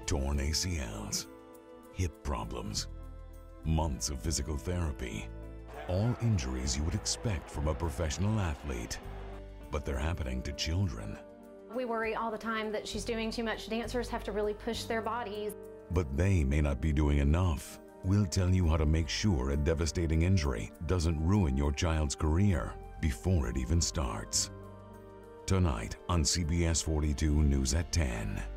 torn ACLs, hip problems, months of physical therapy, all injuries you would expect from a professional athlete. But they're happening to children. We worry all the time that she's doing too much. Dancers have to really push their bodies. But they may not be doing enough. We'll tell you how to make sure a devastating injury doesn't ruin your child's career before it even starts. Tonight on CBS 42 News at 10.